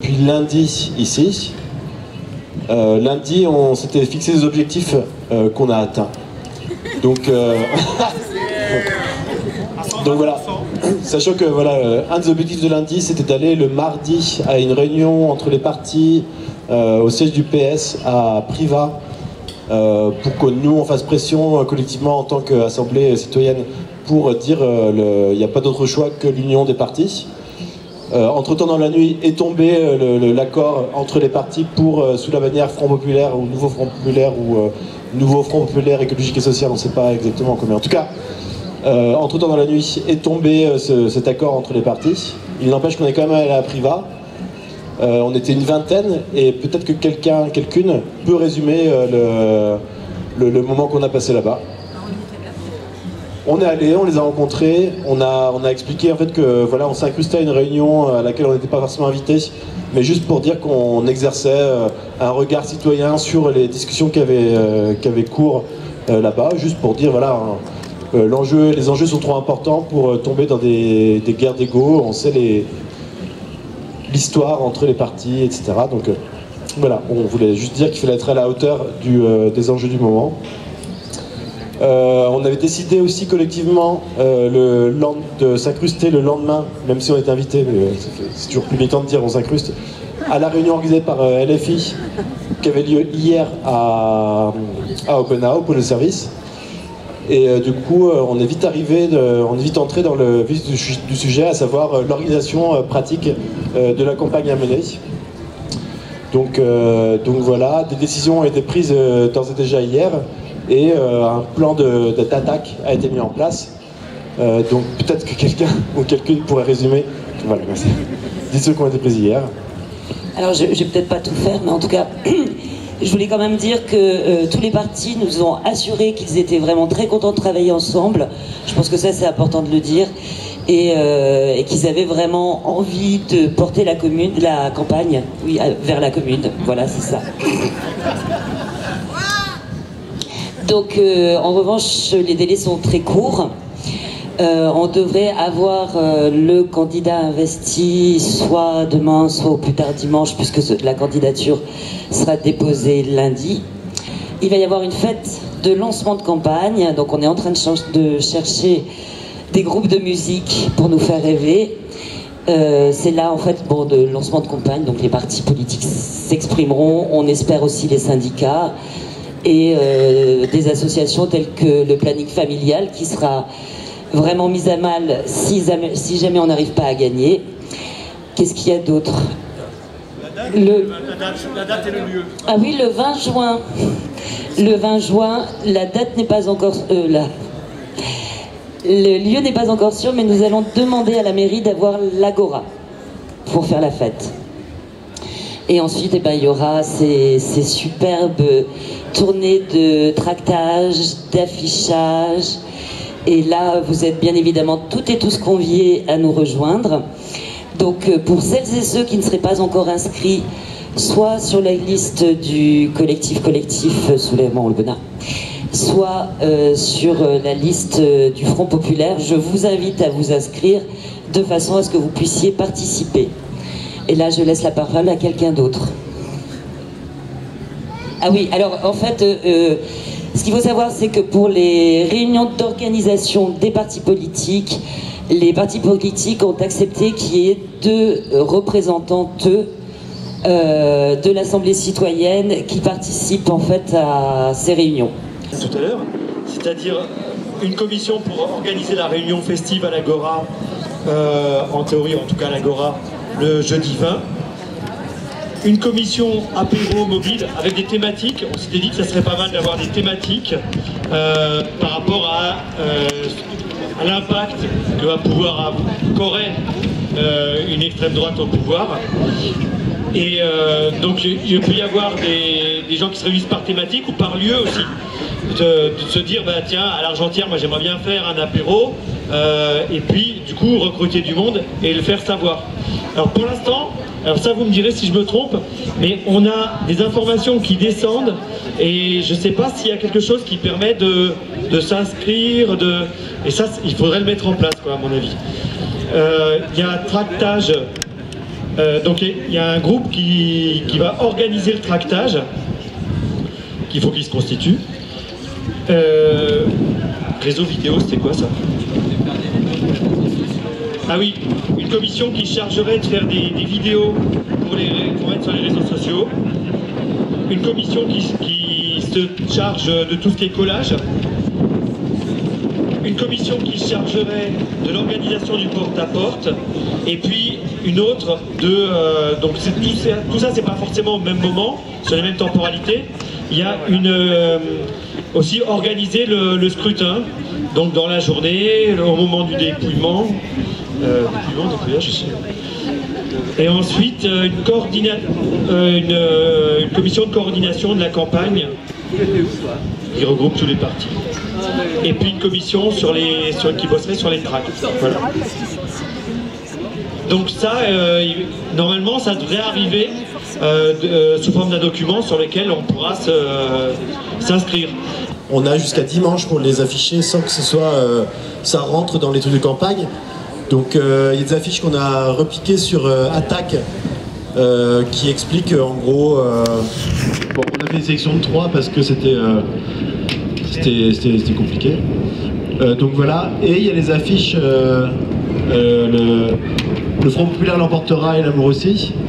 depuis lundi ici. Lundi, on s'était fixé des objectifs qu'on a atteints. Donc, donc voilà, sachant que voilà, un des objectifs de lundi, c'était d'aller le mardi à une réunion entre les partis au siège du PS à Privas pour que nous on fasse pression collectivement en tant qu'assemblée citoyenne pour dire il n'y a pas d'autre choix que l'union des partis. Entre-temps, dans la nuit, est tombé l'accord entre les partis pour, sous la bannière Front Populaire ou Nouveau Front Populaire ou Nouveau Front Populaire écologique et social, on ne sait pas exactement combien. En tout cas, entre-temps, dans la nuit, est tombé cet accord entre les partis. Il n'empêche qu'on est quand même allé à Privas. On était une vingtaine et peut-être que quelqu'une peut résumer le moment qu'on a passé là-bas. On est allé, on les a rencontrés, on a expliqué en fait que voilà, on s'est incrusté à une réunion à laquelle on n'était pas forcément invité, mais juste pour dire qu'on exerçait un regard citoyen sur les discussions qui avaient cours là-bas, juste pour dire voilà, les enjeux sont trop importants pour tomber dans des guerres d'ego, on sait l'histoire entre les partis, etc. Donc voilà, on voulait juste dire qu'il fallait être à la hauteur des enjeux du moment. On avait décidé aussi collectivement de s'incruster le lendemain, même si on était invité, mais c'est toujours plus militant de dire on s'incruste, à la réunion organisée par LFI qui avait lieu hier à Oppenau pour le service. Et du coup, on est vite entré dans le vif du sujet, à savoir l'organisation pratique de la campagne à mener. Donc voilà, des décisions ont été prises d'ores et déjà hier. Et un plan d'attaque a été mis en place. Donc peut-être que quelqu'un ou quelqu'une pourrait résumer. Voilà, merci. Dites ceux qui ont été pris hier. Alors je vais peut-être pas tout faire, mais en tout cas, je voulais quand même dire que tous les partis nous ont assuré qu'ils étaient vraiment très contents de travailler ensemble. Je pense que ça c'est important de le dire. Et qu'ils avaient vraiment envie de porter la campagne, oui, vers la commune. Voilà, c'est ça. Donc, en revanche, les délais sont très courts. On devrait avoir le candidat investi soit demain, soit au plus tard dimanche, puisque la candidature sera déposée lundi. Il va y avoir une fête de lancement de campagne, donc on est en train de chercher des groupes de musique pour nous faire rêver. C'est là, en fait, bon, de lancement de campagne, donc les partis politiques s'exprimeront, on espère aussi les syndicats, et des associations telles que le planning familial qui sera vraiment mise à mal si jamais on n'arrive pas à gagner. Qu'est-ce qu'il y a d'autre? La date et le lieu. Ah oui, le 20 juin. Le 20 juin, la date n'est pas encore là. Le lieu n'est pas encore sûr, mais nous allons demander à la mairie d'avoir l'agora pour faire la fête. Et ensuite, eh ben, il y aura ces superbes tournées de tractage, d'affichage. Et là, vous êtes bien évidemment toutes et tous conviés à nous rejoindre. Donc, pour celles et ceux qui ne seraient pas encore inscrits, soit sur la liste du collectif Soulèvement Olbena, soit sur la liste du Front Populaire, je vous invite à vous inscrire de façon à ce que vous puissiez participer. Et là, je laisse la parole à quelqu'un d'autre. Ah oui, alors en fait, ce qu'il faut savoir, c'est que pour les réunions d'organisation des partis politiques, les partis politiques ont accepté qu'il y ait 2 représentantes de l'Assemblée citoyenne qui participent en fait à ces réunions. Tout à l'heure, c'est-à-dire une commission pour organiser la réunion festive à l'Agora, en théorie en tout cas à l'Agora, le jeudi 20. Une commission apéro mobile avec des thématiques. On s'était dit que ça serait pas mal d'avoir des thématiques par rapport à l'impact que va pouvoir qu'aurait une extrême droite au pouvoir. Et donc il peut y avoir des gens qui se réunissent par thématique ou par lieu aussi. De se dire, bah, tiens, à l'Argentière, moi j'aimerais bien faire un apéro, et puis du coup recruter du monde et le faire savoir. Alors pour l'instant, alors ça vous me direz si je me trompe, mais on a des informations qui descendent et je ne sais pas s'il y a quelque chose qui permet de s'inscrire, et ça il faudrait le mettre en place quoi, à mon avis. Il y a un tractage Donc il y a un groupe qui va organiser le tractage, qu'il faut qu'il se constitue. Réseau vidéo, c'était quoi ça? Ah oui, une commission qui chargerait de faire des vidéos pour mettre sur les réseaux sociaux. Une commission qui se charge de tout ce qui est collage. Une commission qui se chargerait de l'organisation du porte-à-porte. Et puis une autre de... donc tout ça, c'est pas forcément au même moment, sur les mêmes temporalités. Il y a aussi organiser le scrutin, donc dans la journée, au moment du dépouillement. Dépouillage, je sais. Et ensuite, une commission de coordination de la campagne qui regroupe tous les partis. Et puis une commission qui bosserait sur les tracts. Voilà. Donc ça, normalement, ça devrait arriver sous forme d'un document sur lequel on pourra s'inscrire. On a jusqu'à dimanche pour les afficher sans que ça rentre dans les trucs de campagne. Donc il y a des affiches qu'on a repiquées sur Attaque qui expliquent en gros... bon, on a fait une sélection de 3 parce que c'était compliqué. Donc voilà, et il y a les affiches le Front Populaire l'emportera et l'amour aussi.